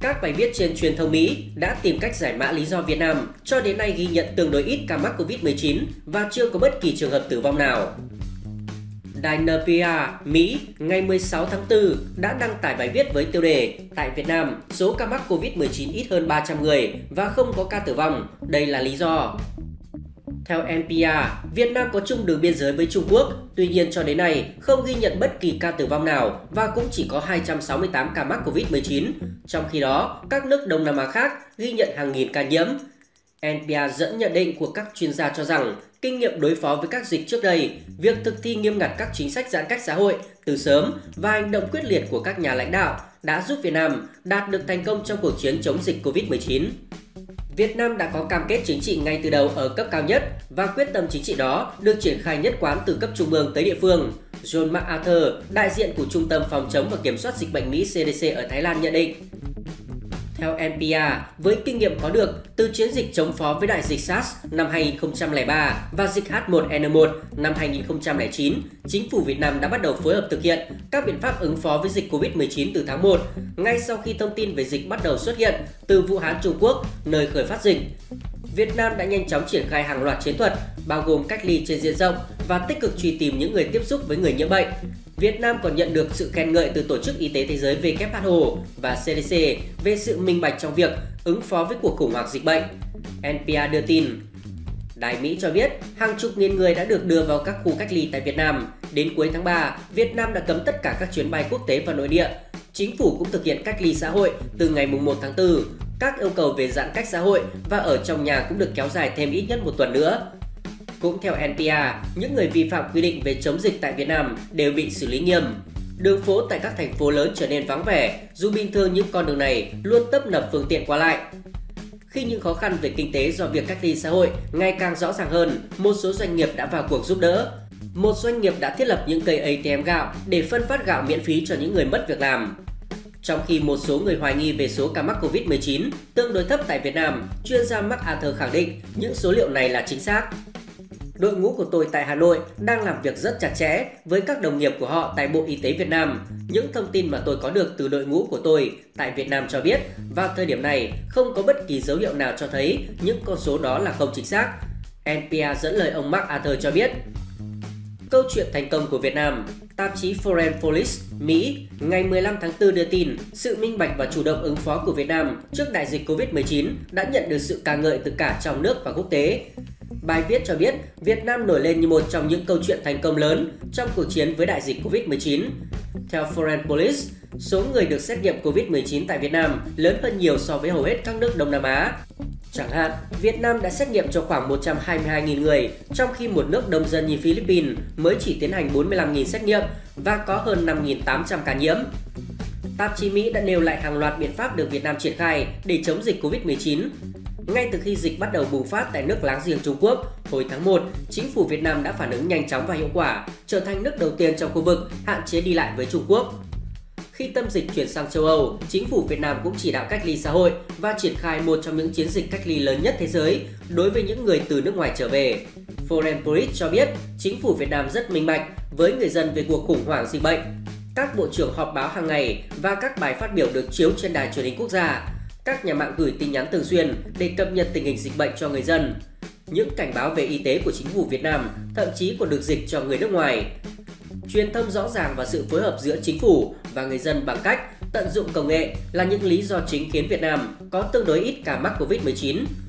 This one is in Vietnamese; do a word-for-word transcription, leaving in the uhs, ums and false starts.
Các bài viết trên truyền thông Mỹ đã tìm cách giải mã lý do Việt Nam cho đến nay ghi nhận tương đối ít ca mắc Covid mười chín và chưa có bất kỳ trường hợp tử vong nào. Đài en pê rờ Mỹ ngày mười sáu tháng tư đã đăng tải bài viết với tiêu đề "Tại Việt Nam, số ca mắc Covid mười chín ít hơn ba trăm người và không có ca tử vong. Đây là lý do." Theo en pê rờ, Việt Nam có chung đường biên giới với Trung Quốc, tuy nhiên cho đến nay không ghi nhận bất kỳ ca tử vong nào và cũng chỉ có hai trăm sáu mươi tám ca mắc Covid mười chín. Trong khi đó, các nước Đông Nam Á khác ghi nhận hàng nghìn ca nhiễm. en pê rờ dẫn nhận định của các chuyên gia cho rằng, kinh nghiệm đối phó với các dịch trước đây, việc thực thi nghiêm ngặt các chính sách giãn cách xã hội từ sớm và hành động quyết liệt của các nhà lãnh đạo đã giúp Việt Nam đạt được thành công trong cuộc chiến chống dịch Covid mười chín. Việt Nam đã có cam kết chính trị ngay từ đầu ở cấp cao nhất và quyết tâm chính trị đó được triển khai nhất quán từ cấp trung ương tới địa phương. John MacArthur, đại diện của Trung tâm Phòng chống và Kiểm soát Dịch bệnh Mỹ C D C ở Thái Lan nhận định. Theo en pê rờ, với kinh nghiệm có được từ chiến dịch chống phó với đại dịch SARS năm hai nghìn không trăm lẻ ba và dịch H một N một năm hai nghìn không trăm lẻ chín, chính phủ Việt Nam đã bắt đầu phối hợp thực hiện các biện pháp ứng phó với dịch Covid mười chín từ tháng một, ngay sau khi thông tin về dịch bắt đầu xuất hiện từ Vũ Hán, Trung Quốc, nơi khởi phát dịch. Việt Nam đã nhanh chóng triển khai hàng loạt chiến thuật, bao gồm cách ly trên diện rộng và tích cực truy tìm những người tiếp xúc với người nhiễm bệnh. Việt Nam còn nhận được sự khen ngợi từ Tổ chức Y tế Thế giới W H O và C D C về sự minh bạch trong việc ứng phó với cuộc khủng hoảng dịch bệnh. en pê rờ đưa tin, Đài Mỹ cho biết hàng chục nghìn người đã được đưa vào các khu cách ly tại Việt Nam. Đến cuối tháng ba, Việt Nam đã cấm tất cả các chuyến bay quốc tế và nội địa. Chính phủ cũng thực hiện cách ly xã hội từ ngày mùng một tháng tư. Các yêu cầu về giãn cách xã hội và ở trong nhà cũng được kéo dài thêm ít nhất một tuần nữa. Cũng theo en pê rờ, những người vi phạm quy định về chống dịch tại Việt Nam đều bị xử lý nghiêm. Đường phố tại các thành phố lớn trở nên vắng vẻ, dù bình thường những con đường này luôn tấp nập phương tiện qua lại. Khi những khó khăn về kinh tế do việc cách ly xã hội ngày càng rõ ràng hơn, một số doanh nghiệp đã vào cuộc giúp đỡ. Một doanh nghiệp đã thiết lập những cây A T M gạo để phân phát gạo miễn phí cho những người mất việc làm. Trong khi một số người hoài nghi về số ca mắc Covid mười chín tương đối thấp tại Việt Nam, chuyên gia MacArthur khẳng định những số liệu này là chính xác. Đội ngũ của tôi tại Hà Nội đang làm việc rất chặt chẽ với các đồng nghiệp của họ tại Bộ Y tế Việt Nam. Những thông tin mà tôi có được từ đội ngũ của tôi tại Việt Nam cho biết, vào thời điểm này không có bất kỳ dấu hiệu nào cho thấy những con số đó là không chính xác. en pê rờ dẫn lời ông MacArthur cho biết. Câu chuyện thành công của Việt Nam, tạp chí Foreign Policy Mỹ ngày mười lăm tháng tư đưa tin sự minh bạch và chủ động ứng phó của Việt Nam trước đại dịch Covid mười chín đã nhận được sự ca ngợi từ cả trong nước và quốc tế. Bài viết cho biết Việt Nam nổi lên như một trong những câu chuyện thành công lớn trong cuộc chiến với đại dịch Covid mười chín. Theo Foreign Policy, số người được xét nghiệm Covid mười chín tại Việt Nam lớn hơn nhiều so với hầu hết các nước Đông Nam Á. Chẳng hạn, Việt Nam đã xét nghiệm cho khoảng một trăm hai mươi hai nghìn người, trong khi một nước đông dân như Philippines mới chỉ tiến hành bốn mươi lăm nghìn xét nghiệm và có hơn năm nghìn tám trăm ca nhiễm. Tạp chí Mỹ đã nêu lại hàng loạt biện pháp được Việt Nam triển khai để chống dịch Covid mười chín. Ngay từ khi dịch bắt đầu bùng phát tại nước láng giềng Trung Quốc, hồi tháng một, chính phủ Việt Nam đã phản ứng nhanh chóng và hiệu quả, trở thành nước đầu tiên trong khu vực hạn chế đi lại với Trung Quốc. Khi tâm dịch chuyển sang châu Âu, chính phủ Việt Nam cũng chỉ đạo cách ly xã hội và triển khai một trong những chiến dịch cách ly lớn nhất thế giới đối với những người từ nước ngoài trở về. Foreign Policy cho biết, chính phủ Việt Nam rất minh bạch với người dân về cuộc khủng hoảng dịch bệnh. Các bộ trưởng họp báo hàng ngày và các bài phát biểu được chiếu trên đài truyền hình quốc gia. Các nhà mạng gửi tin nhắn thường xuyên để cập nhật tình hình dịch bệnh cho người dân. Những cảnh báo về y tế của chính phủ Việt Nam thậm chí còn được dịch cho người nước ngoài. Truyền thông rõ ràng và sự phối hợp giữa chính phủ và người dân bằng cách tận dụng công nghệ là những lý do chính khiến Việt Nam có tương đối ít ca mắc Covid mười chín.